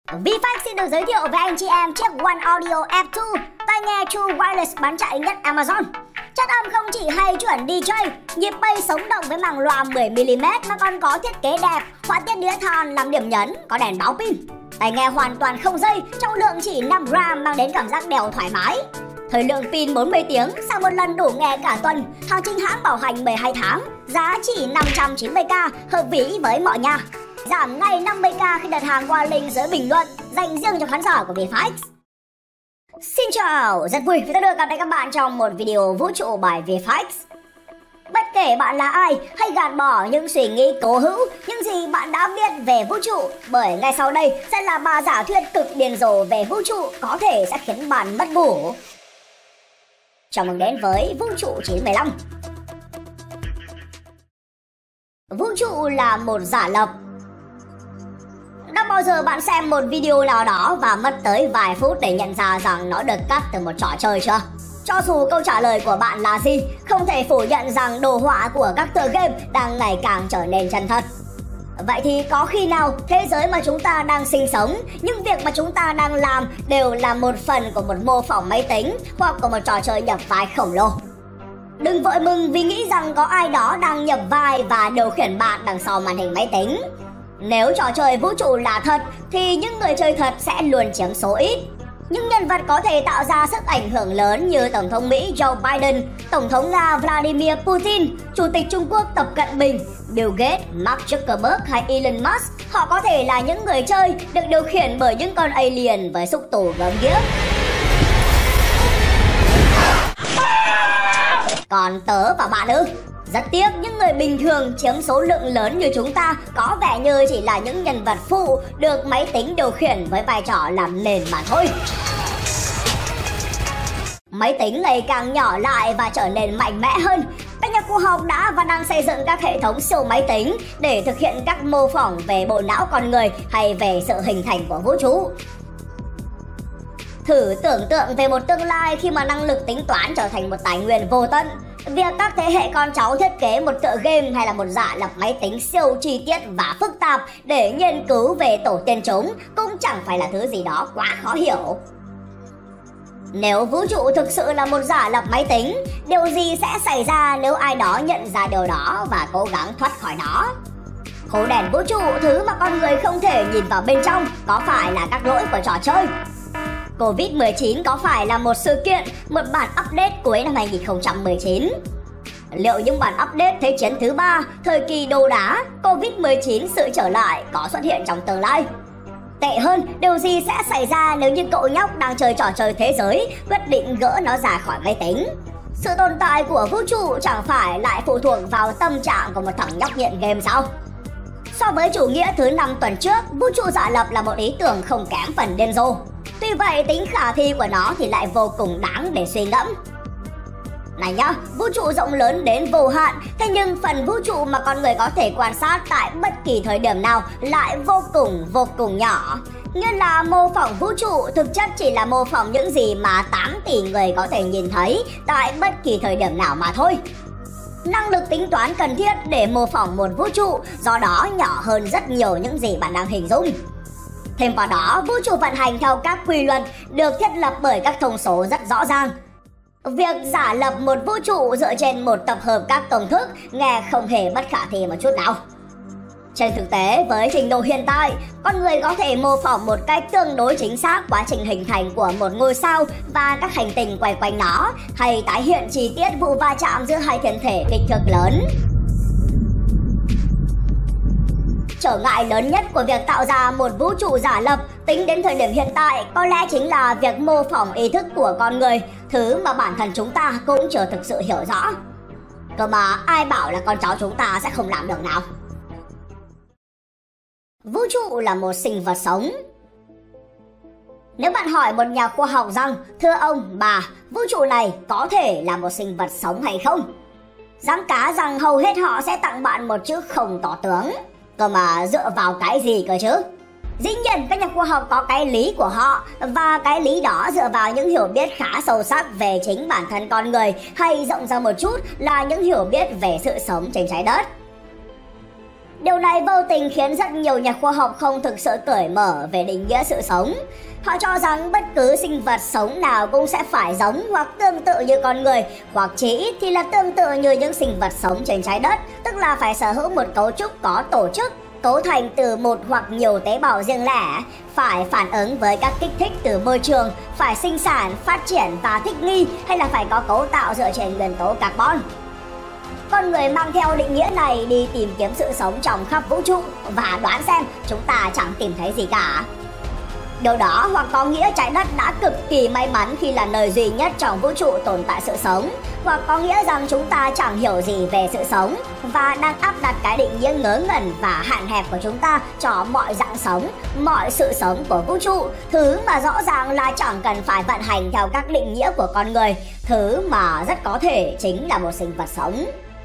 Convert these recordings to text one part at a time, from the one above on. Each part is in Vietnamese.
VFX xin được giới thiệu với anh chị em chiếc One Audio F2, tai nghe True Wireless bán chạy nhất Amazon. Chất âm không chỉ hay chuẩn DJ, nhịp bass sống động với màng loa 10mm mà còn có thiết kế đẹp, họa tiết đĩa than làm điểm nhấn, có đèn báo pin. Tai nghe hoàn toàn không dây, trọng lượng chỉ 5g mang đến cảm giác đeo thoải mái. Thời lượng pin 40 tiếng, sau một lần đủ nghe cả tuần, hàng chính hãng bảo hành 12 tháng, giá chỉ 590k, hợp lý với mọi nhà. Giảm ngay 50k khi đặt hàng qua link dưới bình luận dành riêng cho khán giả của VFX. Xin chào, rất vui vì đã được gặp lại các bạn trong một video vũ trụ by VFX. Bất kể bạn là ai, hãy gạt bỏ những suy nghĩ cố hữu, những gì bạn đã biết về vũ trụ, bởi ngay sau đây sẽ là 3 giả thuyết cực điên rồ về vũ trụ có thể sẽ khiến bạn mất ngủ. Chào mừng đến với Vũ trụ 915. Vũ trụ là một giả lập. Đã bao giờ bạn xem một video nào đó và mất tới vài phút để nhận ra rằng nó được cắt từ một trò chơi chưa? Cho dù câu trả lời của bạn là gì, không thể phủ nhận rằng đồ họa của các tựa game đang ngày càng trở nên chân thật. Vậy thì có khi nào thế giới mà chúng ta đang sinh sống, những việc mà chúng ta đang làm đều là một phần của một mô phỏng máy tính hoặc của một trò chơi nhập vai khổng lồ? Đừng vội mừng vì nghĩ rằng có ai đó đang nhập vai và điều khiển bạn đằng sau màn hình máy tính. Nếu trò chơi vũ trụ là thật thì những người chơi thật sẽ luôn chiếm số ít. Những nhân vật có thể tạo ra sức ảnh hưởng lớn như Tổng thống Mỹ Joe Biden, Tổng thống Nga Vladimir Putin, Chủ tịch Trung Quốc Tập Cận Bình, Bill Gates, Mark Zuckerberg hay Elon Musk, họ có thể là những người chơi được điều khiển bởi những con alien với xúc tù gớm ghiếc. Còn tớ và bạn ư? Rất tiếc, những người bình thường chiếm số lượng lớn như chúng ta có vẻ như chỉ là những nhân vật phụ được máy tính điều khiển với vai trò làm nền mà thôi. Máy tính ngày càng nhỏ lại và trở nên mạnh mẽ hơn. Các nhà khoa học đã và đang xây dựng các hệ thống siêu máy tính để thực hiện các mô phỏng về bộ não con người hay về sự hình thành của vũ trụ. Thử tưởng tượng về một tương lai khi mà năng lực tính toán trở thành một tài nguyên vô tận. Việc các thế hệ con cháu thiết kế một tựa game hay là một giả lập máy tính siêu chi tiết và phức tạp để nghiên cứu về tổ tiên chúng cũng chẳng phải là thứ gì đó quá khó hiểu. Nếu vũ trụ thực sự là một giả lập máy tính, điều gì sẽ xảy ra nếu ai đó nhận ra điều đó và cố gắng thoát khỏi nó? Hố đèn vũ trụ, thứ mà con người không thể nhìn vào bên trong, có phải là các lỗi của trò chơi? Covid-19 có phải là một sự kiện, một bản update cuối năm 2019? Liệu những bản update Thế chiến thứ 3, thời kỳ đồ đá, Covid-19 sự trở lại có xuất hiện trong tương lai? Tệ hơn, điều gì sẽ xảy ra nếu như cậu nhóc đang chơi trò chơi thế giới quyết định gỡ nó ra khỏi máy tính? Sự tồn tại của vũ trụ chẳng phải lại phụ thuộc vào tâm trạng của một thằng nhóc nghiện game sao? So với chủ nghĩa thứ 5 tuần trước, vũ trụ giả lập là một ý tưởng không kém phần điên rồ. Tuy vậy, tính khả thi của nó thì lại vô cùng đáng để suy ngẫm. Này nhá, vũ trụ rộng lớn đến vô hạn, thế nhưng phần vũ trụ mà con người có thể quan sát tại bất kỳ thời điểm nào lại vô cùng nhỏ. Nghĩa là mô phỏng vũ trụ thực chất chỉ là mô phỏng những gì mà 8 tỷ người có thể nhìn thấy tại bất kỳ thời điểm nào mà thôi. Năng lực tính toán cần thiết để mô phỏng một vũ trụ do đó nhỏ hơn rất nhiều những gì bạn đang hình dung. Thêm vào đó, vũ trụ vận hành theo các quy luật được thiết lập bởi các thông số rất rõ ràng. Việc giả lập một vũ trụ dựa trên một tập hợp các công thức nghe không hề bất khả thi một chút nào. Trên thực tế, với trình độ hiện tại, con người có thể mô phỏng một cách tương đối chính xác quá trình hình thành của một ngôi sao và các hành tinh quay quanh nó, hay tái hiện chi tiết vụ va chạm giữa hai thiên thể kích thước lớn. Trở ngại lớn nhất của việc tạo ra một vũ trụ giả lập tính đến thời điểm hiện tại có lẽ chính là việc mô phỏng ý thức của con người, thứ mà bản thân chúng ta cũng chưa thực sự hiểu rõ. Cơ mà ai bảo là con cháu chúng ta sẽ không làm được nào? Vũ trụ là một sinh vật sống. Nếu bạn hỏi một nhà khoa học rằng, thưa ông, bà, vũ trụ này có thể là một sinh vật sống hay không? Dám cá rằng hầu hết họ sẽ tặng bạn một chữ không tỏ tướng. Cơ mà dựa vào cái gì cơ chứ? Dĩ nhiên các nhà khoa học có cái lý của họ, và cái lý đó dựa vào những hiểu biết khá sâu sắc về chính bản thân con người, hay rộng ra một chút là những hiểu biết về sự sống trên trái đất. Điều này vô tình khiến rất nhiều nhà khoa học không thực sự cởi mở về định nghĩa sự sống. Họ cho rằng bất cứ sinh vật sống nào cũng sẽ phải giống hoặc tương tự như con người, hoặc chỉ ít thì là tương tự như những sinh vật sống trên trái đất, tức là phải sở hữu một cấu trúc có tổ chức, cấu thành từ một hoặc nhiều tế bào riêng lẻ, phải phản ứng với các kích thích từ môi trường, phải sinh sản, phát triển và thích nghi, hay là phải có cấu tạo dựa trên nguyên tố carbon. Con người mang theo định nghĩa này đi tìm kiếm sự sống trong khắp vũ trụ và đoán xem chúng ta chẳng tìm thấy gì cả. Điều đó hoặc có nghĩa trái đất đã cực kỳ may mắn khi là nơi duy nhất trong vũ trụ tồn tại sự sống, hoặc có nghĩa rằng chúng ta chẳng hiểu gì về sự sống và đang áp đặt cái định nghĩa ngớ ngẩn và hạn hẹp của chúng ta cho mọi dạng sống, mọi sự sống của vũ trụ, thứ mà rõ ràng là chẳng cần phải vận hành theo các định nghĩa của con người, thứ mà rất có thể chính là một sinh vật sống.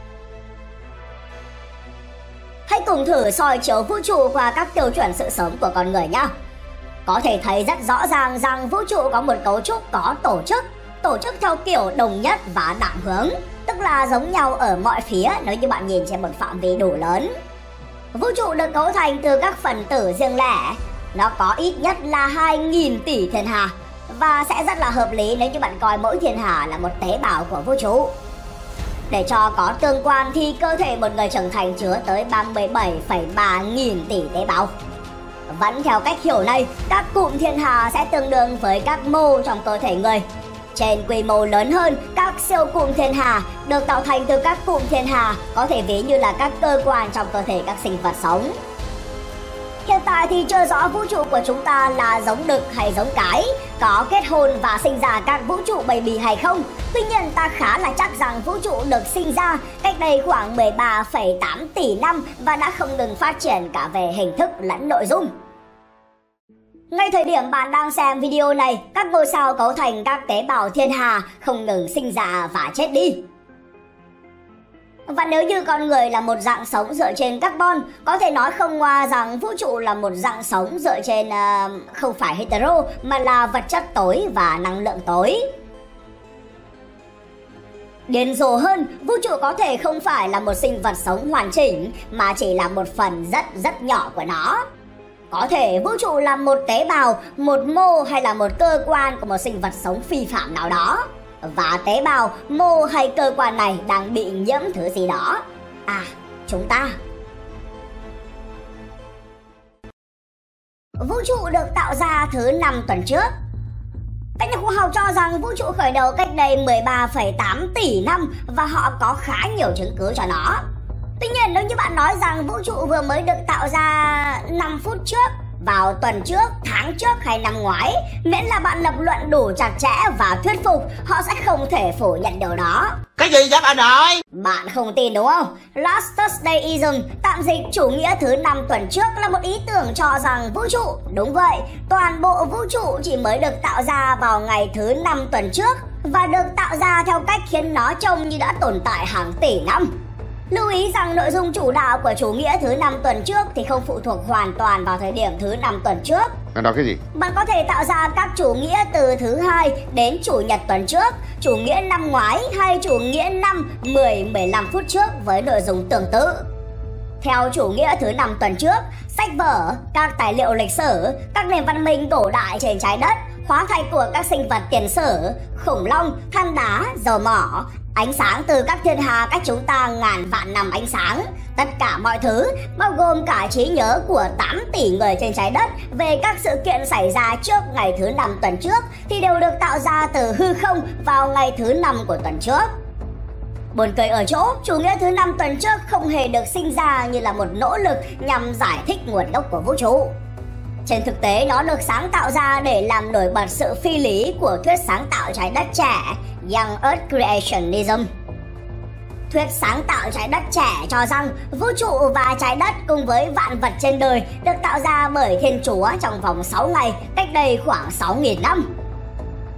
Hãy cùng thử soi chiếu vũ trụ qua các tiêu chuẩn sự sống của con người nhé. Có thể thấy rất rõ ràng rằng vũ trụ có một cấu trúc có tổ chức theo kiểu đồng nhất và đẳng hướng, tức là giống nhau ở mọi phía nếu như bạn nhìn trên một phạm vi đủ lớn. Vũ trụ được cấu thành từ các phần tử riêng lẻ, nó có ít nhất là 2.000 tỷ thiên hà, và sẽ rất là hợp lý nếu như bạn coi mỗi thiên hà là một tế bào của vũ trụ. Để cho có tương quan thì cơ thể một người trưởng thành chứa tới 37,3 nghìn tỷ tế bào. Vẫn theo cách hiểu này, các cụm thiên hà sẽ tương đương với các mô trong cơ thể người. Trên quy mô lớn hơn, các siêu cụm thiên hà được tạo thành từ các cụm thiên hà có thể ví như là các cơ quan trong cơ thể các sinh vật sống. Hiện tại thì chưa rõ vũ trụ của chúng ta là giống đực hay giống cái, có kết hôn và sinh ra các vũ trụ baby hay không. Tuy nhiên ta khá là chắc rằng vũ trụ được sinh ra cách đây khoảng 13,8 tỷ năm và đã không ngừng phát triển cả về hình thức lẫn nội dung. Ngay thời điểm bạn đang xem video này, các ngôi sao cấu thành các tế bào thiên hà không ngừng sinh ra và chết đi. Và nếu như con người là một dạng sống dựa trên carbon, có thể nói không ngoa rằng vũ trụ là một dạng sống dựa trên không phải hetero mà là vật chất tối và năng lượng tối. Điên rồ hơn, vũ trụ có thể không phải là một sinh vật sống hoàn chỉnh mà chỉ là một phần rất nhỏ của nó. Có thể vũ trụ là một tế bào, một mô hay là một cơ quan của một sinh vật sống phi phạm nào đó. Và tế bào, mô hay cơ quan này đang bị nhiễm thứ gì đó. Chúng ta. Vũ trụ được tạo ra thứ 5 tuần trước. Các nhà khoa học cho rằng vũ trụ khởi đầu cách đây 13,8 tỷ năm và họ có khá nhiều chứng cứ cho nó. Tuy nhiên nếu như bạn nói rằng vũ trụ vừa mới được tạo ra 5 phút trước, vào tuần trước, tháng trước hay năm ngoái, miễn là bạn lập luận đủ chặt chẽ và thuyết phục, họ sẽ không thể phủ nhận điều đó. Cái gì vậy bà nội? Bạn không tin đúng không? Last Thursdayism, tạm dịch chủ nghĩa thứ 5 tuần trước, là một ý tưởng cho rằng vũ trụ, đúng vậy, toàn bộ vũ trụ chỉ mới được tạo ra vào ngày thứ 5 tuần trước và được tạo ra theo cách khiến nó trông như đã tồn tại hàng tỷ năm. Lưu ý rằng nội dung chủ đạo của chủ nghĩa thứ 5 tuần trước thì không phụ thuộc hoàn toàn vào thời điểm thứ 5 tuần trước. Bạn nói cái gì? Bạn có thể tạo ra các chủ nghĩa từ thứ 2 đến chủ nhật tuần trước, chủ nghĩa năm ngoái hay chủ nghĩa 5, 10, 15 phút trước với nội dung tương tự. Theo chủ nghĩa thứ 5 tuần trước, sách vở, các tài liệu lịch sử, các nền văn minh cổ đại trên trái đất, hóa thạch của các sinh vật tiền sử, khủng long, than đá, dầu mỏ, ánh sáng từ các thiên hà cách chúng ta ngàn vạn năm ánh sáng. Tất cả mọi thứ, bao gồm cả trí nhớ của 8 tỷ người trên trái đất về các sự kiện xảy ra trước ngày thứ 5 tuần trước thì đều được tạo ra từ hư không vào ngày thứ 5 của tuần trước. Buồn cười ở chỗ, chủ nghĩa thứ 5 tuần trước không hề được sinh ra như là một nỗ lực nhằm giải thích nguồn gốc của vũ trụ. Trên thực tế, nó được sáng tạo ra để làm nổi bật sự phi lý của thuyết sáng tạo trái đất trẻ, Young Earth Creationism. Thuyết sáng tạo trái đất trẻ cho rằng vũ trụ và trái đất cùng với vạn vật trên đời được tạo ra bởi Thiên Chúa trong vòng 6 ngày cách đây khoảng 6.000 năm.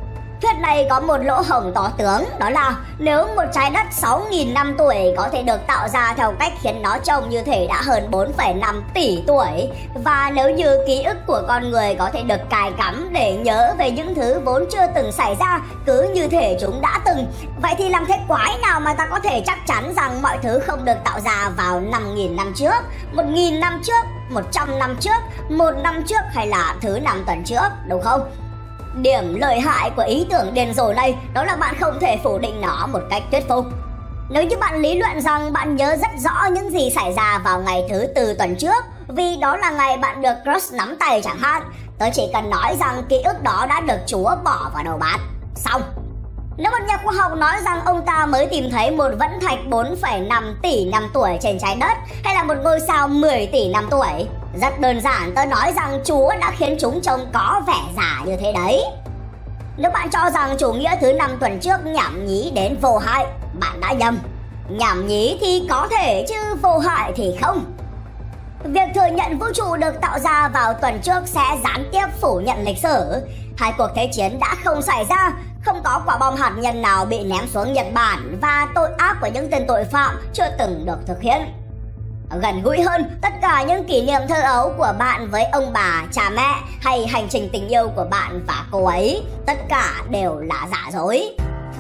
thuyết này có một lỗ hổng to tướng, đó là nếu một trái đất 6.000 năm tuổi có thể được tạo ra theo cách khiến nó trông như thể đã hơn 4,5 tỷ tuổi, và nếu như ký ức của con người có thể được cài cắm để nhớ về những thứ vốn chưa từng xảy ra cứ như thể chúng đã từng, vậy thì làm thế quái nào mà ta có thể chắc chắn rằng mọi thứ không được tạo ra vào 5.000 năm trước, 1.000 năm trước, 100 năm trước, 1 năm trước hay là thứ 5 tuần trước, đúng không? Điểm lợi hại của ý tưởng điên rồ này đó là bạn không thể phủ định nó một cách thuyết phục. Nếu như bạn lý luận rằng bạn nhớ rất rõ những gì xảy ra vào ngày thứ 4 tuần trước, vì đó là ngày bạn được crush nắm tay chẳng hạn, tớ chỉ cần nói rằng ký ức đó đã được Chúa bỏ vào đầu bạn. Xong. Nếu một nhà khoa học nói rằng ông ta mới tìm thấy một vẫn thạch 4,5 tỷ năm tuổi trên trái đất, hay là một ngôi sao 10 tỷ năm tuổi, rất đơn giản tớ nói rằng Chúa đã khiến chúng trông có vẻ già như thế đấy. Nếu bạn cho rằng chủ nghĩa thứ 5 tuần trước nhảm nhí đến vô hại, bạn đã nhầm. Nhảm nhí thì có thể chứ vô hại thì không. Việc thừa nhận vũ trụ được tạo ra vào tuần trước sẽ gián tiếp phủ nhận lịch sử. Hai cuộc thế chiến đã không xảy ra, không có quả bom hạt nhân nào bị ném xuống Nhật Bản, và tội ác của những tên tội phạm chưa từng được thực hiện. Gần gũi hơn, tất cả những kỷ niệm thơ ấu của bạn với ông bà, cha mẹ hay hành trình tình yêu của bạn và cô ấy, tất cả đều là giả dối.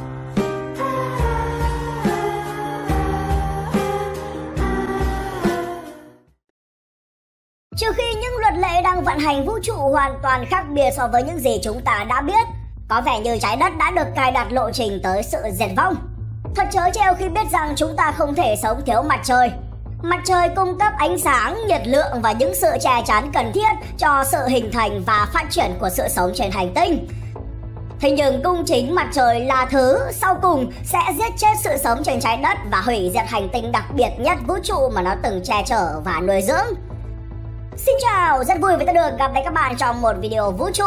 Trừ khi những luật lệ đang vận hành vũ trụ hoàn toàn khác biệt so với những gì chúng ta đã biết, có vẻ như trái đất đã được cài đặt lộ trình tới sự diệt vong. Thật trớ trêu khi biết rằng chúng ta không thể sống thiếu mặt trời. Mặt trời cung cấp ánh sáng, nhiệt lượng và những sự che chắn cần thiết cho sự hình thành và phát triển của sự sống trên hành tinh. Thế nhưng cung chính mặt trời là thứ sau cùng sẽ giết chết sự sống trên trái đất và hủy diệt hành tinh đặc biệt nhất vũ trụ mà nó từng che chở và nuôi dưỡng. Xin chào, rất vui vì ta được gặp lại các bạn trong một video vũ trụ.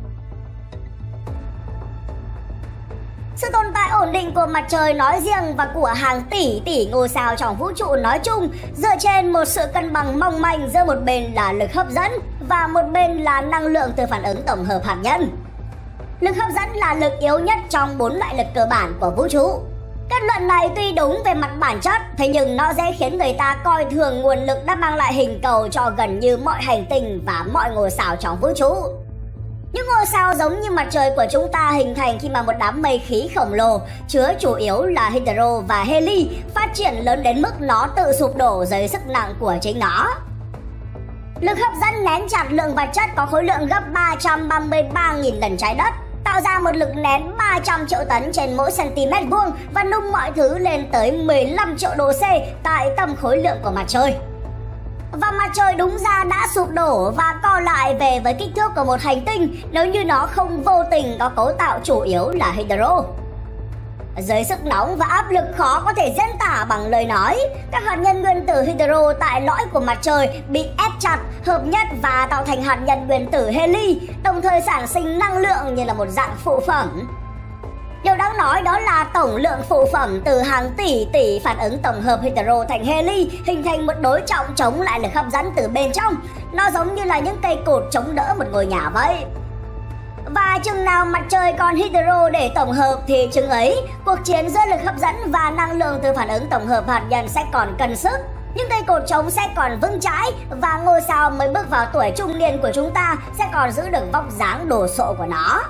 Sự tồn tại ổn định của mặt trời nói riêng và của hàng tỷ ngôi sao trong vũ trụ nói chung dựa trên một sự cân bằng mong manh giữa một bên là lực hấp dẫn và một bên là năng lượng từ phản ứng tổng hợp hạt nhân. Lực hấp dẫn là lực yếu nhất trong 4 loại lực cơ bản của vũ trụ. Kết luận này tuy đúng về mặt bản chất, thế nhưng nó dễ khiến người ta coi thường nguồn lực đã mang lại hình cầu cho gần như mọi hành tinh và mọi ngôi sao trong vũ trụ. Những ngôi sao giống như mặt trời của chúng ta hình thành khi mà một đám mây khí khổng lồ chứa chủ yếu là hydro và heli phát triển lớn đến mức nó tự sụp đổ dưới sức nặng của chính nó. Lực hấp dẫn nén chặt lượng vật chất có khối lượng gấp 333.000 lần trái đất, tạo ra một lực nén 300 triệu tấn trên mỗi cm vuông và nung mọi thứ lên tới 15 triệu độ C tại tầm khối lượng của mặt trời. Và mặt trời đúng ra đã sụp đổ và co lại về với kích thước của một hành tinh nếu như nó không vô tình có cấu tạo chủ yếu là hydro. Dưới sức nóng và áp lực khó có thể diễn tả bằng lời nói, các hạt nhân nguyên tử hydro tại lõi của mặt trời bị ép chặt, hợp nhất và tạo thành hạt nhân nguyên tử heli, đồng thời sản sinh năng lượng như là một dạng phụ phẩm. Điều đáng nói đó là tổng lượng phụ phẩm từ hàng tỷ phản ứng tổng hợp hydro thành heli hình thành một đối trọng chống lại lực hấp dẫn từ bên trong. Nó giống như là những cây cột chống đỡ một ngôi nhà vậy. Và chừng nào mặt trời còn hydro để tổng hợp thì chừng ấy, cuộc chiến giữa lực hấp dẫn và năng lượng từ phản ứng tổng hợp hạt nhân sẽ còn cân sức. Những cây cột chống sẽ còn vững chãi và ngôi sao mới bước vào tuổi trung niên của chúng ta sẽ còn giữ được vóc dáng đồ sộ của nó.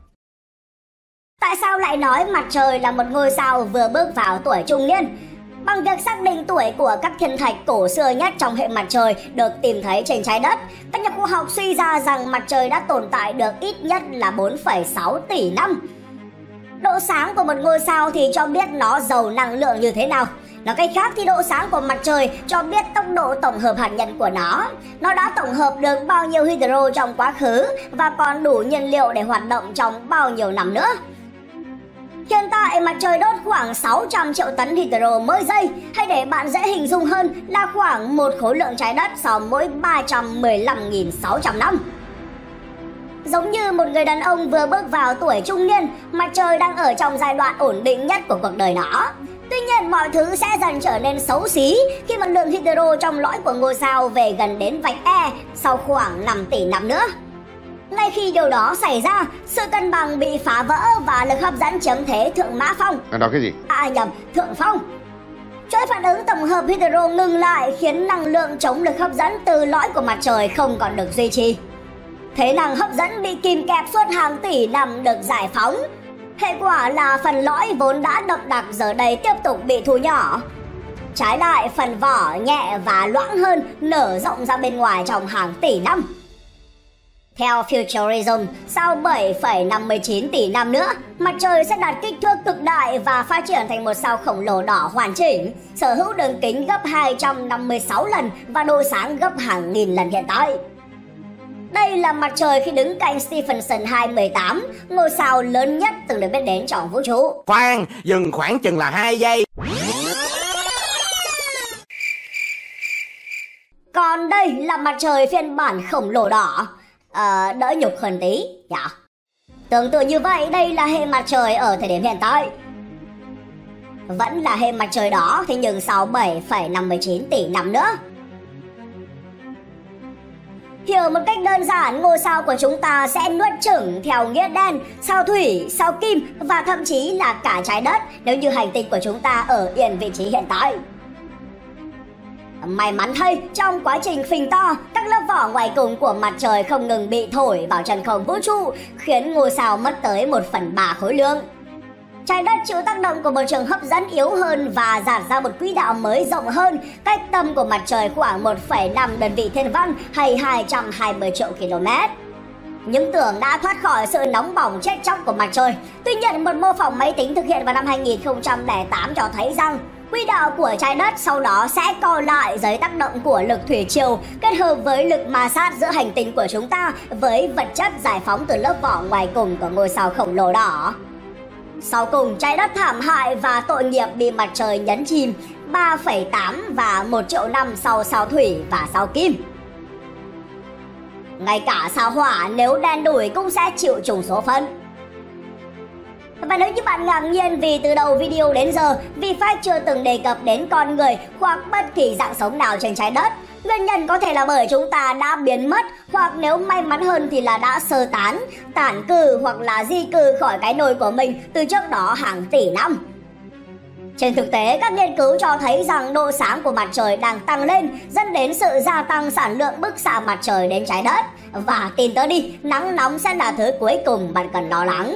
Tại sao lại nói mặt trời là một ngôi sao vừa bước vào tuổi trung niên? Bằng việc xác định tuổi của các thiên thạch cổ xưa nhất trong hệ mặt trời được tìm thấy trên trái đất, các nhà khoa học suy ra rằng mặt trời đã tồn tại được ít nhất là 4,6 tỷ năm. Độ sáng của một ngôi sao thì cho biết nó giàu năng lượng như thế nào. Nói cách khác thì độ sáng của mặt trời cho biết tốc độ tổng hợp hạt nhân của nó. Nó đã tổng hợp được bao nhiêu hydro trong quá khứ và còn đủ nhiên liệu để hoạt động trong bao nhiêu năm nữa. Hiện tại mặt trời đốt khoảng 600 triệu tấn hydro mỗi giây, hay để bạn dễ hình dung hơn là khoảng một khối lượng trái đất sau mỗi 315.600 năm. Giống như một người đàn ông vừa bước vào tuổi trung niên, mặt trời đang ở trong giai đoạn ổn định nhất của cuộc đời nó. Tuy nhiên mọi thứ sẽ dần trở nên xấu xí khi mà lượng hydro trong lõi của ngôi sao về gần đến vạch E sau khoảng 5 tỷ năm nữa. Ngay khi điều đó xảy ra, sự cân bằng bị phá vỡ và lực hấp dẫn chiếm thế thượng mã phong. Đó cái gì? Thượng phong. Chuỗi phản ứng tổng hợp hetero ngừng lại khiến năng lượng chống lực hấp dẫn từ lõi của mặt trời không còn được duy trì. Thế năng hấp dẫn bị kìm kẹp suốt hàng tỷ năm được giải phóng. Hệ quả là phần lõi vốn đã đậm đặc giờ đây tiếp tục bị thu nhỏ. Trái lại, phần vỏ nhẹ và loãng hơn nở rộng ra bên ngoài trong hàng tỷ năm. Theo Futurism, sau 7,59 tỷ năm nữa, mặt trời sẽ đạt kích thước cực đại và phát triển thành một sao khổng lồ đỏ hoàn chỉnh, sở hữu đường kính gấp 256 lần và độ sáng gấp hàng nghìn lần hiện tại. Đây là mặt trời khi đứng cạnh Stephenson 218, ngôi sao lớn nhất từng được biết đến trong vũ trụ. Khoan, dừng khoảng chừng là 2 giây. Còn đây là mặt trời phiên bản khổng lồ đỏ. Đỡ nhục hơn tí. Tương tự như vậy, đây là hệ mặt trời ở thời điểm hiện tại. Vẫn là hệ mặt trời đó, thế nhưng sau 7,59 tỷ năm nữa. Hiểu một cách đơn giản, ngôi sao của chúng ta sẽ nuốt chửng theo nghĩa đen, sao thủy, sao kim và thậm chí là cả trái đất nếu như hành tinh của chúng ta ở yên vị trí hiện tại. May mắn thay, trong quá trình phình to, các lớp vỏ ngoài cùng của mặt trời không ngừng bị thổi vào chân không vũ trụ, khiến ngôi sao mất tới 1/3 khối lượng. Trái đất chịu tác động của một trường hấp dẫn yếu hơn và dạt ra một quỹ đạo mới rộng hơn, cách tâm của mặt trời khoảng 1,5 đơn vị thiên văn hay 220 triệu km. Những tưởng đã thoát khỏi sự nóng bỏng chết chóc của mặt trời. Tuy nhiên, một mô phỏng máy tính thực hiện vào năm 2008 cho thấy rằng quỹ đạo của trái đất sau đó sẽ co lại dưới tác động của lực thủy triều kết hợp với lực ma sát giữa hành tinh của chúng ta với vật chất giải phóng từ lớp vỏ ngoài cùng của ngôi sao khổng lồ đỏ. Sau cùng, trái đất thảm hại và tội nghiệp bị mặt trời nhấn chìm 3,8 và 1 triệu năm sau sao thủy và sao kim. Ngay cả sao hỏa nếu đen đủi cũng sẽ chịu trùng số phận. Và nếu như bạn ngạc nhiên vì từ đầu video đến giờ VFACT chưa từng đề cập đến con người hoặc bất kỳ dạng sống nào trên trái đất, nguyên nhân có thể là bởi chúng ta đã biến mất, hoặc nếu may mắn hơn thì là đã sơ tán, tản cư hoặc là di cư khỏi cái nôi của mình từ trước đó hàng tỷ năm. Trên thực tế, các nghiên cứu cho thấy rằng độ sáng của mặt trời đang tăng lên, dẫn đến sự gia tăng sản lượng bức xạ mặt trời đến trái đất. Và tin tớ đi, nắng nóng sẽ là thứ cuối cùng bạn cần lo lắng.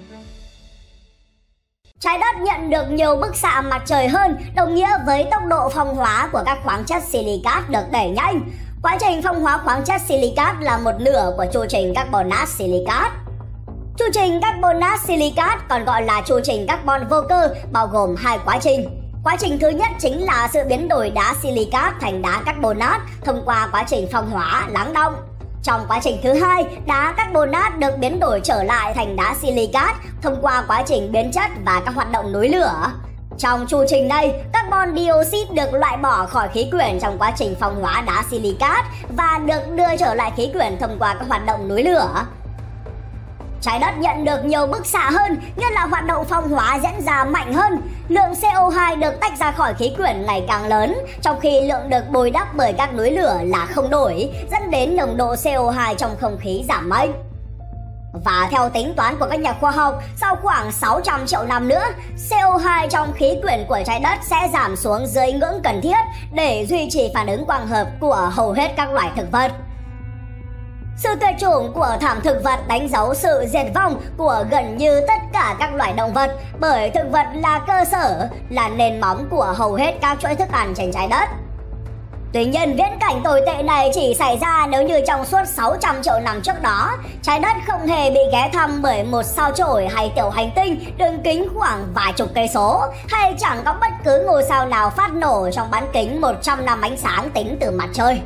Trái đất nhận được nhiều bức xạ mặt trời hơn, đồng nghĩa với tốc độ phong hóa của các khoáng chất silicat được đẩy nhanh. Quá trình phong hóa khoáng chất silicat là một nửa của chu trình carbonat silicat. Chu trình carbonat silicat còn gọi là chu trình carbon vô cơ bao gồm 2 quá trình. Quá trình thứ nhất chính là sự biến đổi đá silicat thành đá carbonat thông qua quá trình phong hóa lắng đọng. Trong quá trình thứ hai, đá carbonat được biến đổi trở lại thành đá silicat thông qua quá trình biến chất và các hoạt động núi lửa. Trong chu trình này, carbon dioxide được loại bỏ khỏi khí quyển trong quá trình phong hóa đá silicat và được đưa trở lại khí quyển thông qua các hoạt động núi lửa. Trái đất nhận được nhiều bức xạ hơn, nghĩa là hoạt động phong hóa diễn ra mạnh hơn. Lượng CO2 được tách ra khỏi khí quyển ngày càng lớn, trong khi lượng được bồi đắp bởi các núi lửa là không đổi, dẫn đến nồng độ CO2 trong không khí giảm mạnh. Và theo tính toán của các nhà khoa học, sau khoảng 600 triệu năm nữa, CO2 trong khí quyển của trái đất sẽ giảm xuống dưới ngưỡng cần thiết để duy trì phản ứng quang hợp của hầu hết các loài thực vật. Sự tuyệt chủng của thảm thực vật đánh dấu sự diệt vong của gần như tất cả các loài động vật, bởi thực vật là cơ sở, là nền móng của hầu hết các chuỗi thức ăn trên trái đất. Tuy nhiên, viễn cảnh tồi tệ này chỉ xảy ra nếu như trong suốt 600 triệu năm trước đó, trái đất không hề bị ghé thăm bởi một sao chổi hay tiểu hành tinh đường kính khoảng vài chục cây số, hay chẳng có bất cứ ngôi sao nào phát nổ trong bán kính 100 năm ánh sáng tính từ mặt trời.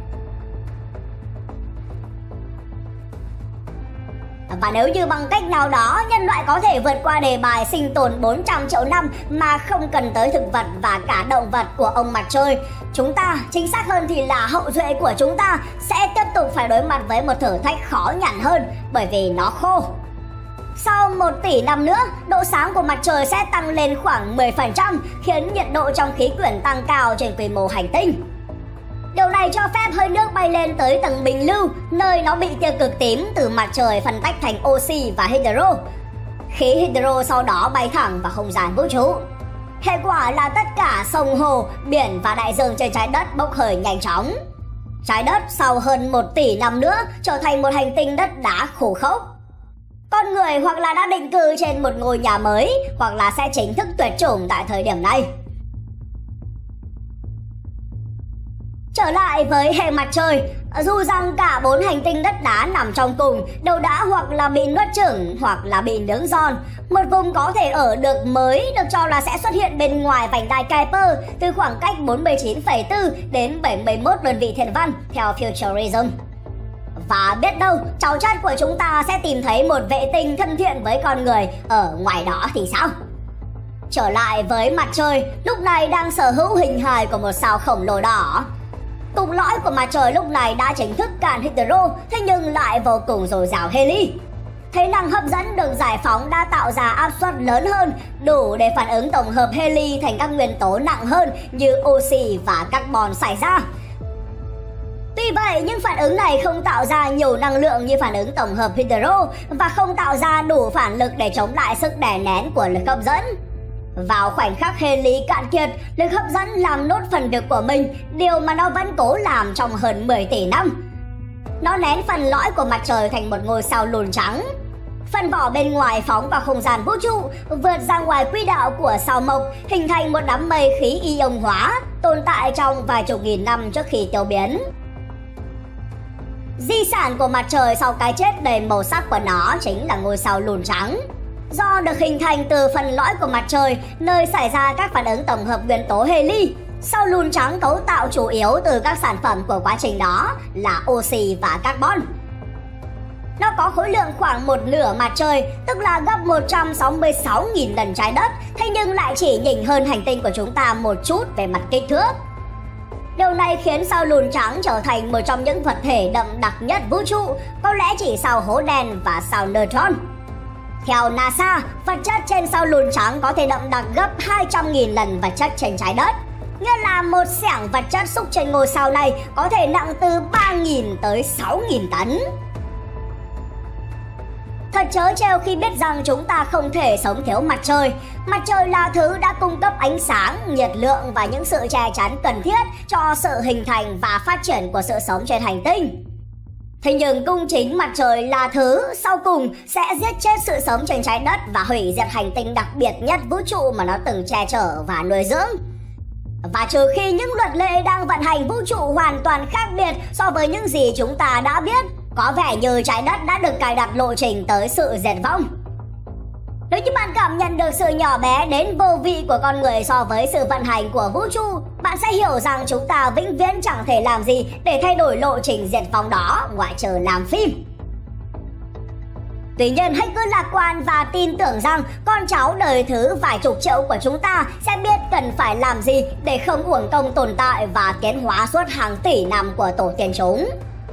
Và nếu như bằng cách nào đó nhân loại có thể vượt qua đề bài sinh tồn 400 triệu năm mà không cần tới thực vật và cả động vật của ông mặt trời, chúng ta, chính xác hơn thì là hậu duệ của chúng ta, sẽ tiếp tục phải đối mặt với một thử thách khó nhằn hơn bởi vì nó khô. Sau 1 tỷ năm nữa, độ sáng của mặt trời sẽ tăng lên khoảng 10%, khiến nhiệt độ trong khí quyển tăng cao trên quy mô hành tinh. Điều này cho phép hơi nước bay lên tới tầng bình lưu, nơi nó bị tia cực tím từ mặt trời phân tách thành oxy và hydro. Khí hydro sau đó bay thẳng vào không gian vũ trụ. Hệ quả là tất cả sông hồ, biển và đại dương trên trái đất bốc hơi nhanh chóng. Trái đất sau hơn 1 tỷ năm nữa trở thành một hành tinh đất đá khô khốc. Con người hoặc là đã định cư trên một ngôi nhà mới, hoặc là sẽ chính thức tuyệt chủng tại thời điểm này. Trở lại với hệ mặt trời, dù rằng cả 4 hành tinh đất đá nằm trong cùng đều đã hoặc là bị nuốt chửng hoặc là bị nướng giòn. Một vùng có thể ở được mới được cho là sẽ xuất hiện bên ngoài vành đai Kuiper từ khoảng cách 49,4 đến 71 đơn vị thiên văn theo Futurism. Và biết đâu, cháu chắt của chúng ta sẽ tìm thấy một vệ tinh thân thiện với con người ở ngoài đó thì sao? Trở lại với mặt trời, lúc này đang sở hữu hình hài của một sao khổng lồ đỏ. Cục lõi của mặt trời lúc này đã chính thức cạn hydro, thế nhưng lại vô cùng dồi dào heli. Thế năng hấp dẫn được giải phóng đã tạo ra áp suất lớn hơn, đủ để phản ứng tổng hợp heli thành các nguyên tố nặng hơn như oxy và carbon xảy ra. Tuy vậy, những phản ứng này không tạo ra nhiều năng lượng như phản ứng tổng hợp hydro và không tạo ra đủ phản lực để chống lại sức đè nén của lực hấp dẫn. Vào khoảnh khắc heli cạn kiệt, lực hấp dẫn làm nốt phần việc của mình, điều mà nó vẫn cố làm trong hơn 10 tỷ năm. Nó nén phần lõi của mặt trời thành một ngôi sao lùn trắng. Phần vỏ bên ngoài phóng vào không gian vũ trụ, vượt ra ngoài quỹ đạo của sao Mộc, hình thành một đám mây khí ion hóa, tồn tại trong vài chục nghìn năm trước khi tiêu biến. Di sản của mặt trời sau cái chết đầy màu sắc của nó chính là ngôi sao lùn trắng. Do được hình thành từ phần lõi của mặt trời, nơi xảy ra các phản ứng tổng hợp nguyên tố heli, sao lùn trắng cấu tạo chủ yếu từ các sản phẩm của quá trình đó là oxy và carbon. Nó có khối lượng khoảng một nửa mặt trời, tức là gấp 166.000 lần trái đất, thế nhưng lại chỉ nhỉnh hơn hành tinh của chúng ta một chút về mặt kích thước. Điều này khiến sao lùn trắng trở thành một trong những vật thể đậm đặc nhất vũ trụ, có lẽ chỉ sau hố đen và sao neutron. Theo NASA, vật chất trên sao lùn trắng có thể đậm đặc gấp 200.000 lần vật chất trên trái đất. Nghĩa là một xẻng vật chất xúc trên ngôi sao này có thể nặng từ 3.000 tới 6.000 tấn. Thật trớ trêu khi biết rằng chúng ta không thể sống thiếu mặt trời. Mặt trời là thứ đã cung cấp ánh sáng, nhiệt lượng và những sự che chắn cần thiết cho sự hình thành và phát triển của sự sống trên hành tinh. Thế nhưng cũng chính mặt trời là thứ sau cùng sẽ giết chết sự sống trên trái đất và hủy diệt hành tinh đặc biệt nhất vũ trụ mà nó từng che chở và nuôi dưỡng. Và trừ khi những luật lệ đang vận hành vũ trụ hoàn toàn khác biệt so với những gì chúng ta đã biết, có vẻ như trái đất đã được cài đặt lộ trình tới sự diệt vong. Nếu như bạn cảm nhận được sự nhỏ bé đến vô vị của con người so với sự vận hành của vũ trụ, bạn sẽ hiểu rằng chúng ta vĩnh viễn chẳng thể làm gì để thay đổi lộ trình diệt vong đó ngoại trừ làm phim. Tuy nhiên, hãy cứ lạc quan và tin tưởng rằng con cháu đời thứ vài chục triệu của chúng ta sẽ biết cần phải làm gì để không uổng công tồn tại và tiến hóa suốt hàng tỷ năm của tổ tiên chúng.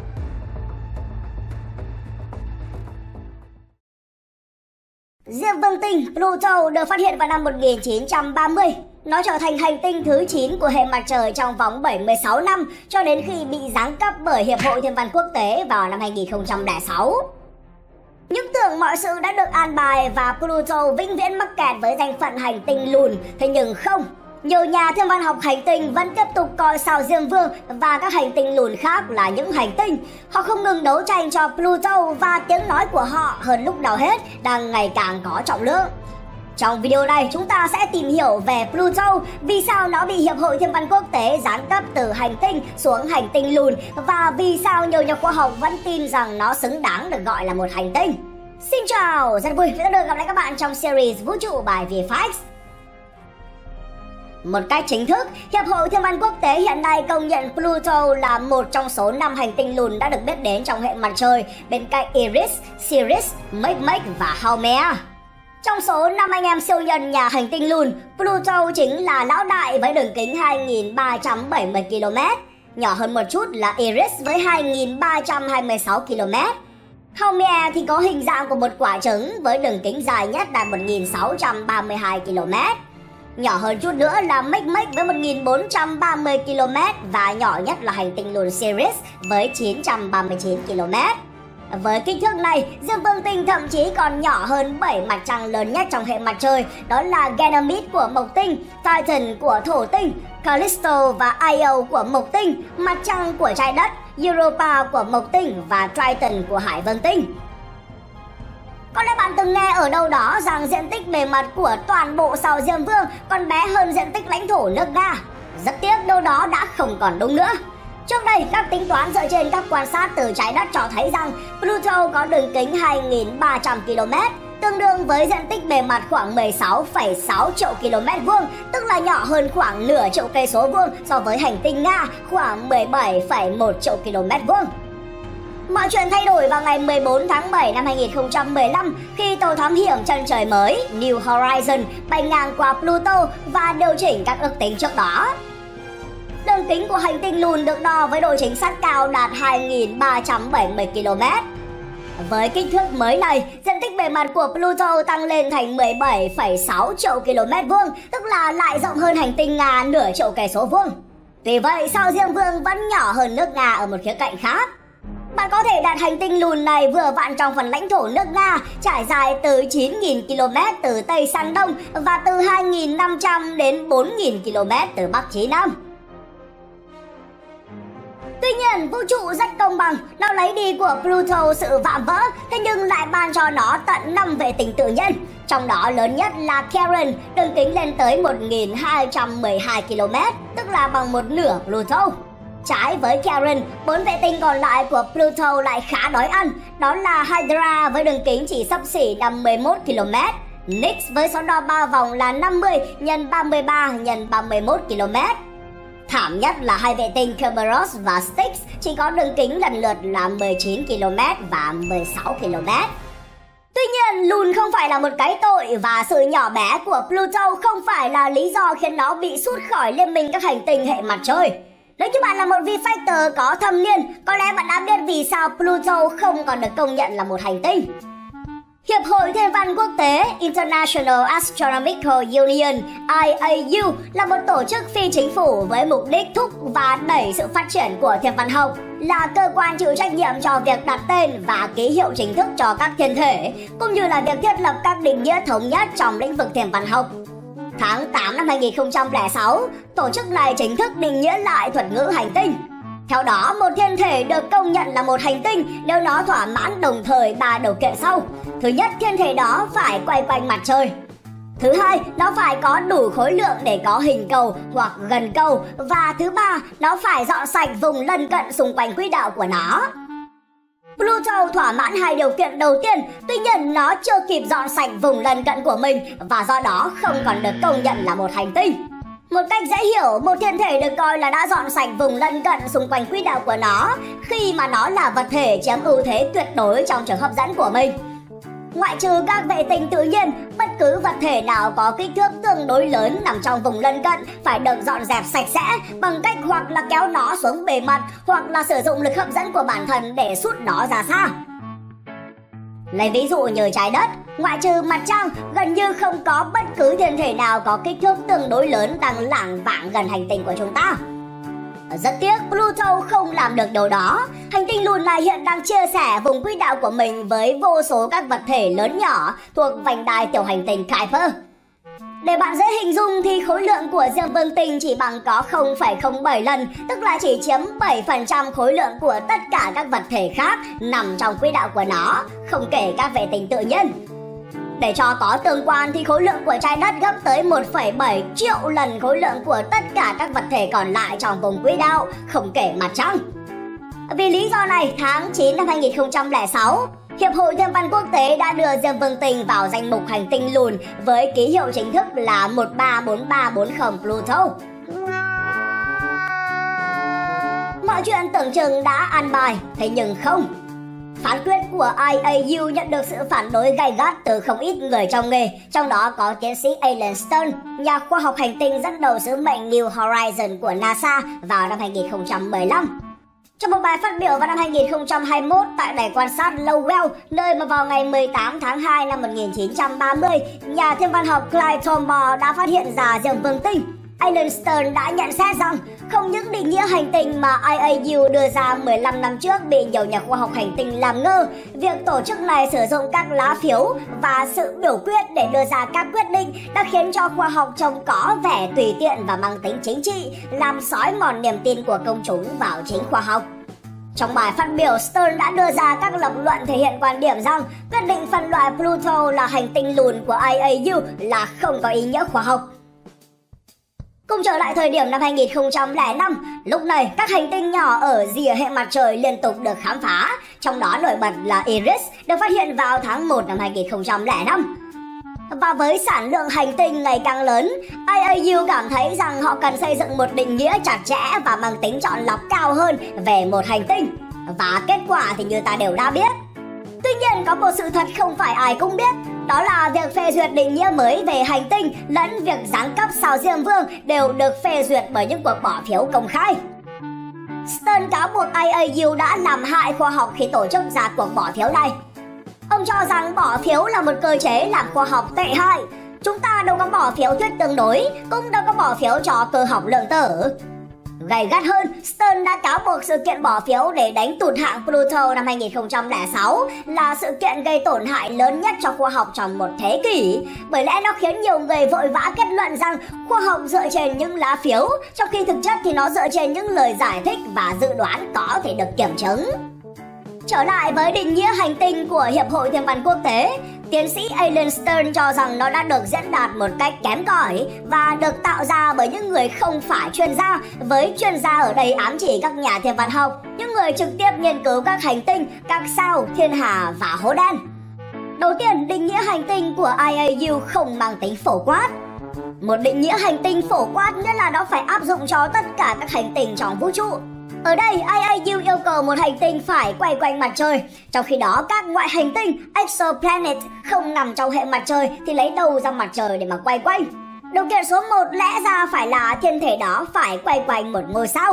Diêm vương tinh Pluto được phát hiện vào năm 1930. Nó trở thành hành tinh thứ 9 của hệ mặt trời trong vòng 76 năm cho đến khi bị giáng cấp bởi Hiệp hội Thiên văn Quốc tế vào năm 2006. Những tưởng mọi sự đã được an bài và Pluto vĩnh viễn mắc kẹt với danh phận hành tinh lùn, thế nhưng không. Nhiều nhà thiên văn học hành tinh vẫn tiếp tục coi sao Diêm Vương và các hành tinh lùn khác là những hành tinh. Họ không ngừng đấu tranh cho Pluto và tiếng nói của họ hơn lúc nào hết đang ngày càng có trọng lượng. Trong video này, chúng ta sẽ tìm hiểu về Pluto, vì sao nó bị Hiệp hội Thiên văn Quốc tế giáng cấp từ hành tinh xuống hành tinh lùn và vì sao nhiều nhà khoa học vẫn tin rằng nó xứng đáng được gọi là một hành tinh. Xin chào, rất vui vì đã được gặp lại các bạn trong series Vũ trụ by VFX. Một cách chính thức, Hiệp hội Thiên văn Quốc tế hiện nay công nhận Pluto là một trong số 5 hành tinh lùn đã được biết đến trong hệ mặt trời, bên cạnh Eris, Sirius, Makemake và Haumea. Trong số 5 anh em siêu nhân nhà hành tinh lùn, Pluto chính là lão đại với đường kính 2.370 km. Nhỏ hơn một chút là Eris với 2.326 km. Haumea thì có hình dạng của một quả trứng với đường kính dài nhất đạt 1.632 km. Nhỏ hơn chút nữa là Makemake với 1430 km và nhỏ nhất là hành tinh lùn Sirius với 939 km. Với kích thước này, Dương Vương Tinh thậm chí còn nhỏ hơn 7 mặt trăng lớn nhất trong hệ mặt trời, đó là Ganymede của Mộc Tinh, Titan của Thổ Tinh, Callisto và Io của Mộc Tinh, mặt trăng của Trái Đất, Europa của Mộc Tinh và Triton của Hải Vương Tinh. Có lẽ bạn từng nghe ở đâu đó rằng diện tích bề mặt của toàn bộ sao Diêm Vương còn bé hơn diện tích lãnh thổ nước Nga. Rất tiếc đâu đó đã không còn đúng nữa. Trước đây, các tính toán dựa trên các quan sát từ Trái Đất cho thấy rằng Pluto có đường kính 2.300 km, tương đương với diện tích bề mặt khoảng 16,6 triệu km vuông, tức là nhỏ hơn khoảng nửa triệu cây số vuông so với hành tinh Nga khoảng 17,1 triệu km vuông. Mọi chuyện thay đổi vào ngày 14 tháng 7 năm 2015 khi tàu thám hiểm chân trời mới New Horizon bay ngang qua Pluto và điều chỉnh các ước tính trước đó. Đường kính của hành tinh lùn được đo với độ chính xác cao đạt 2.370 km. Với kích thước mới này, diện tích bề mặt của Pluto tăng lên thành 17,6 triệu km vuông, tức là lại rộng hơn hành tinh Nga nửa triệu cây số vuông. Tuy vậy, sao Diêm Vương vẫn nhỏ hơn nước Nga ở một khía cạnh khác. Bạn có thể đặt hành tinh lùn này vừa vặn trong phần lãnh thổ nước Nga, trải dài từ 9.000 km từ Tây sang Đông và từ 2.500 đến 4.000 km từ Bắc chí Nam. Tuy nhiên, vũ trụ rất công bằng, nó lấy đi của Pluto sự vạm vỡ, thế nhưng lại ban cho nó tận 5 vệ tinh tự nhiên. Trong đó lớn nhất là Charon, đường kính lên tới 1.212 km, tức là bằng một nửa Pluto. Trái với Charon, 4 vệ tinh còn lại của Pluto lại khá đói ăn, đó là Hydra với đường kính chỉ xấp xỉ 51 km, Nix với số đo 3 vòng là 50 x 33 x 31 km. Thảm nhất là hai vệ tinh Kerberos và Styx chỉ có đường kính lần lượt là 19 km và 16 km. Tuy nhiên, lùn không phải là một cái tội và sự nhỏ bé của Pluto không phải là lý do khiến nó bị sút khỏi liên minh các hành tinh hệ mặt trời. Nếu như bạn là một V-Factor có thâm niên, có lẽ bạn đã biết vì sao Pluto không còn được công nhận là một hành tinh. Hiệp hội Thiên văn Quốc tế International Astronomical Union (IAU) là một tổ chức phi chính phủ với mục đích thúc và đẩy sự phát triển của thiên văn học, là cơ quan chịu trách nhiệm cho việc đặt tên và ký hiệu chính thức cho các thiên thể, cũng như là việc thiết lập các định nghĩa thống nhất trong lĩnh vực thiên văn học. Tháng 8 năm 2006, tổ chức này chính thức định nghĩa lại thuật ngữ hành tinh. Theo đó, một thiên thể được công nhận là một hành tinh nếu nó thỏa mãn đồng thời 3 điều kiện sau. Thứ nhất, thiên thể đó phải quay quanh mặt trời. Thứ hai, nó phải có đủ khối lượng để có hình cầu hoặc gần cầu. Và thứ ba, nó phải dọn sạch vùng lân cận xung quanh quỹ đạo của nó. Pluto thỏa mãn hai điều kiện đầu tiên, tuy nhiên nó chưa kịp dọn sạch vùng lân cận của mình và do đó không còn được công nhận là một hành tinh. Một cách dễ hiểu, một thiên thể được coi là đã dọn sạch vùng lân cận xung quanh quỹ đạo của nó khi mà nó là vật thể chiếm ưu thế tuyệt đối trong trường hấp dẫn của mình. Ngoại trừ các vệ tinh tự nhiên, bất cứ vật thể nào có kích thước tương đối lớn nằm trong vùng lân cận phải được dọn dẹp sạch sẽ bằng cách hoặc là kéo nó xuống bề mặt hoặc là sử dụng lực hấp dẫn của bản thân để sút nó ra xa. Lấy ví dụ như Trái Đất, ngoại trừ mặt trăng, gần như không có bất cứ thiên thể nào có kích thước tương đối lớn đang lảng vảng gần hành tinh của chúng ta. Rất tiếc, Pluto không làm được điều đó. Hành tinh lùn này hiện đang chia sẻ vùng quỹ đạo của mình với vô số các vật thể lớn nhỏ thuộc vành đai tiểu hành tinh Kuiper. Để bạn dễ hình dung thì khối lượng của Diêm Vương Tinh chỉ bằng có 0,07 lần, tức là chỉ chiếm 7% khối lượng của tất cả các vật thể khác nằm trong quỹ đạo của nó, không kể các vệ tinh tự nhiên. Để cho có tương quan thì khối lượng của Trái Đất gấp tới 1,7 triệu lần khối lượng của tất cả các vật thể còn lại trong vùng quỹ đạo, không kể mặt trăng. Vì lý do này, tháng 9 năm 2006, Hiệp hội Thiên văn Quốc tế đã đưa Diêm Vương Tinh vào danh mục hành tinh lùn với ký hiệu chính thức là 134340 Pluto. Mọi chuyện tưởng chừng đã an bài, thế nhưng không. Phán quyết của IAU nhận được sự phản đối gay gắt từ không ít người trong nghề, trong đó có tiến sĩ Alan Stern, nhà khoa học hành tinh dẫn đầu sứ mệnh New Horizon của NASA vào năm 2015. Trong một bài phát biểu vào năm 2021 tại đài quan sát Lowell, nơi mà vào ngày 18 tháng 2 năm 1930, nhà thiên văn học Clyde Tombaugh đã phát hiện ra giường vương tinh. Alan Stern đã nhận xét rằng không những định nghĩa hành tinh mà IAU đưa ra 15 năm trước bị nhiều nhà khoa học hành tinh làm ngơ, việc tổ chức này sử dụng các lá phiếu và sự biểu quyết để đưa ra các quyết định đã khiến cho khoa học trông có vẻ tùy tiện và mang tính chính trị, làm xói mòn niềm tin của công chúng vào chính khoa học. Trong bài phát biểu, Stern đã đưa ra các lập luận thể hiện quan điểm rằng quyết định phân loại Pluto là hành tinh lùn của IAU là không có ý nghĩa khoa học. Cùng trở lại thời điểm năm 2005, lúc này các hành tinh nhỏ ở rìa hệ mặt trời liên tục được khám phá, trong đó nổi bật là Eris được phát hiện vào tháng 1 năm 2005. Và với sản lượng hành tinh ngày càng lớn, IAU cảm thấy rằng họ cần xây dựng một định nghĩa chặt chẽ và mang tính chọn lọc cao hơn về một hành tinh. Và kết quả thì như ta đều đã biết. Tuy nhiên có một sự thật không phải ai cũng biết, đó là việc phê duyệt định nghĩa mới về hành tinh lẫn việc giáng cấp sao Diêm Vương đều được phê duyệt bởi những cuộc bỏ phiếu công khai. Stern cáo buộc IAU đã làm hại khoa học khi tổ chức ra cuộc bỏ phiếu này. Ông cho rằng bỏ phiếu là một cơ chế làm khoa học tệ hại. Chúng ta đâu có bỏ phiếu thuyết tương đối, cũng đâu có bỏ phiếu cho cơ học lượng tử. Gay gắt hơn, Stern đã cáo buộc sự kiện bỏ phiếu để đánh tụt hạng Pluto năm 2006 là sự kiện gây tổn hại lớn nhất cho khoa học trong một thế kỷ, bởi lẽ nó khiến nhiều người vội vã kết luận rằng khoa học dựa trên những lá phiếu, trong khi thực chất thì nó dựa trên những lời giải thích và dự đoán có thể được kiểm chứng. Trở lại với định nghĩa hành tinh của Hiệp hội Thiên văn Quốc tế, tiến sĩ Alan Stern cho rằng nó đã được diễn đạt một cách kém cỏi và được tạo ra bởi những người không phải chuyên gia, với chuyên gia ở đây ám chỉ các nhà thiên văn học, những người trực tiếp nghiên cứu các hành tinh, các sao, thiên hà và hố đen. Đầu tiên, định nghĩa hành tinh của IAU không mang tính phổ quát. Một định nghĩa hành tinh phổ quát nghĩa là nó phải áp dụng cho tất cả các hành tinh trong vũ trụ. Ở đây, IAU yêu cầu một hành tinh phải quay quanh mặt trời, trong khi đó các ngoại hành tinh, exoplanet, không nằm trong hệ mặt trời thì lấy đâu ra mặt trời để mà quay quanh. Điều kiện số 1 lẽ ra phải là thiên thể đó phải quay quanh một ngôi sao.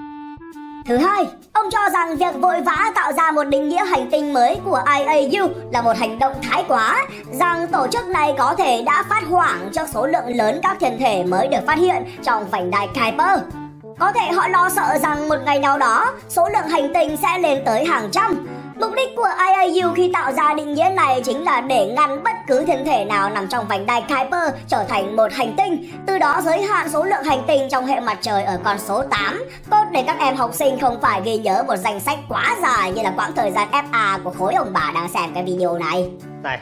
Thứ hai, ông cho rằng việc vội vã tạo ra một định nghĩa hành tinh mới của IAU là một hành động thái quá, rằng tổ chức này có thể đã phát hoảng trước số lượng lớn các thiên thể mới được phát hiện trong vành đai Kuiper. Có thể họ lo sợ rằng một ngày nào đó, số lượng hành tinh sẽ lên tới hàng trăm. Mục đích của IAU khi tạo ra định nghĩa này chính là để ngăn bất cứ thiên thể nào nằm trong vành đai Kuiper trở thành một hành tinh, từ đó giới hạn số lượng hành tinh trong hệ mặt trời ở con số 8, tốt để các em học sinh không phải ghi nhớ một danh sách quá dài như là quãng thời gian FA của khối ông bà đang xem cái video này. Này,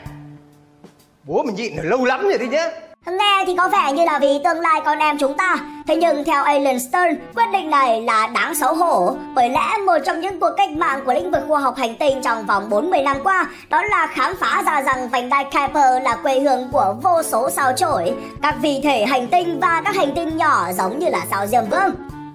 bố mình nhịn lâu lắm rồi đấy nhá. Nghe thì có vẻ như là vì tương lai con em chúng ta. Thế nhưng theo Alan Stern, quyết định này là đáng xấu hổ, bởi lẽ một trong những cuộc cách mạng của lĩnh vực khoa học hành tinh trong vòng 40 năm qua đó là khám phá ra rằng vành đai Kuiper là quê hương của vô số sao chổi, các vi thể hành tinh và các hành tinh nhỏ giống như là sao Diêm Vương.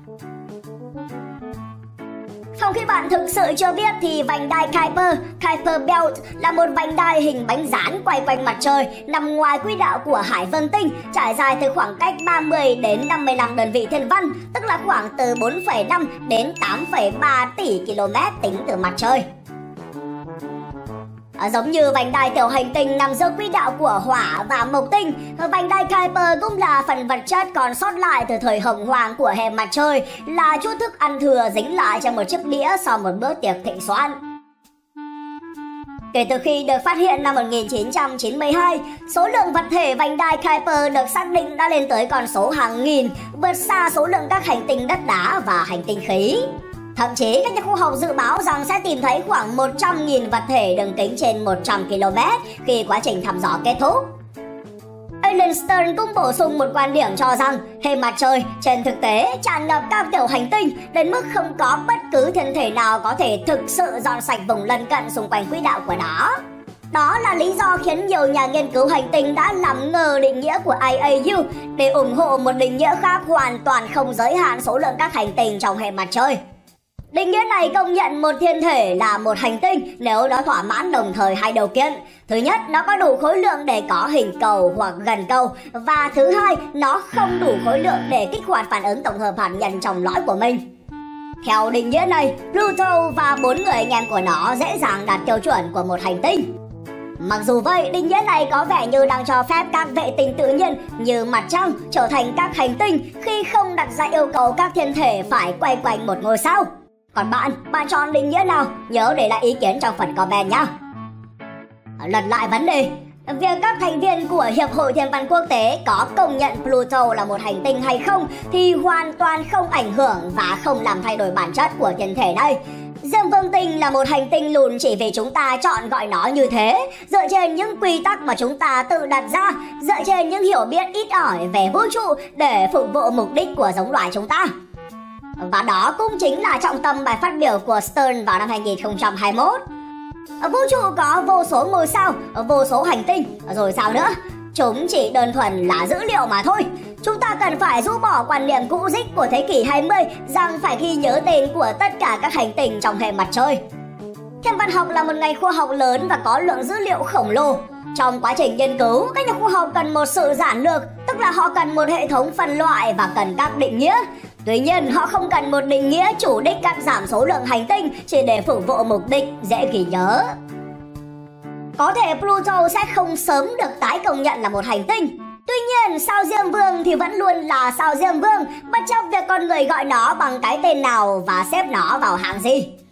Không khi bạn thực sự chưa biết thì vành đai Kuiper Belt là một vành đai hình bánh rán quay quanh mặt trời nằm ngoài quỹ đạo của Hải Vân Tinh, trải dài từ khoảng cách 30 đến 55 đơn vị thiên văn, tức là khoảng từ 4,5 đến 8,3 tỷ km tính từ mặt trời. Giống như vành đai tiểu hành tinh nằm giữa quỹ đạo của Hỏa và Mộc Tinh, vành đai Kuiper cũng là phần vật chất còn sót lại từ thời hồng hoang của hệ mặt trời, là chút thức ăn thừa dính lại trên một chiếc đĩa sau một bữa tiệc thịnh soạn. Kể từ khi được phát hiện năm 1992, số lượng vật thể vành đai Kuiper được xác định đã lên tới con số hàng nghìn, vượt xa số lượng các hành tinh đất đá và hành tinh khí. Thậm chí, các nhà khoa học dự báo rằng sẽ tìm thấy khoảng 100.000 vật thể đường kính trên 100 km khi quá trình thăm dò kết thúc. Alan Stern cũng bổ sung một quan điểm cho rằng hệ mặt trời trên thực tế tràn ngập các tiểu hành tinh đến mức không có bất cứ thiên thể nào có thể thực sự dọn sạch vùng lân cận xung quanh quỹ đạo của nó. Đó là lý do khiến nhiều nhà nghiên cứu hành tinh đã làm ngơ định nghĩa của IAU để ủng hộ một định nghĩa khác hoàn toàn không giới hạn số lượng các hành tinh trong hệ mặt trời. Định nghĩa này công nhận một thiên thể là một hành tinh nếu nó thỏa mãn đồng thời hai điều kiện. Thứ nhất, nó có đủ khối lượng để có hình cầu hoặc gần cầu. Và thứ hai, nó không đủ khối lượng để kích hoạt phản ứng tổng hợp hạt nhân trong lõi của mình. Theo định nghĩa này, Pluto và 4 người anh em của nó dễ dàng đạt tiêu chuẩn của một hành tinh. Mặc dù vậy, định nghĩa này có vẻ như đang cho phép các vệ tinh tự nhiên như Mặt Trăng trở thành các hành tinh khi không đặt ra yêu cầu các thiên thể phải quay quanh một ngôi sao. Còn bạn chọn định nghĩa nào? Nhớ để lại ý kiến trong phần comment nhé. Lật lại vấn đề, việc các thành viên của Hiệp hội Thiên văn Quốc tế có công nhận Pluto là một hành tinh hay không thì hoàn toàn không ảnh hưởng và không làm thay đổi bản chất của thiên thể này. Diêm Vương Tinh là một hành tinh lùn chỉ vì chúng ta chọn gọi nó như thế, dựa trên những quy tắc mà chúng ta tự đặt ra, dựa trên những hiểu biết ít ỏi về vũ trụ để phục vụ mục đích của giống loài chúng ta. Và đó cũng chính là trọng tâm bài phát biểu của Stern vào năm 2021. Vũ trụ có vô số ngôi sao, vô số hành tinh, rồi sao nữa? Chúng chỉ đơn thuần là dữ liệu mà thôi. Chúng ta cần phải rũ bỏ quan niệm cũ dích của thế kỷ 20 rằng phải ghi nhớ tên của tất cả các hành tinh trong hệ mặt trời. Thiên văn học là một ngành khoa học lớn và có lượng dữ liệu khổng lồ. Trong quá trình nghiên cứu, các nhà khoa học cần một sự giản lược, tức là họ cần một hệ thống phân loại và cần các định nghĩa. Tuy nhiên, họ không cần một định nghĩa chủ đích cắt giảm số lượng hành tinh chỉ để phục vụ mục đích dễ ghi nhớ. Có thể Pluto sẽ không sớm được tái công nhận là một hành tinh. Tuy nhiên, sao Diêm Vương thì vẫn luôn là sao Diêm Vương, bất chấp việc con người gọi nó bằng cái tên nào và xếp nó vào hạng gì.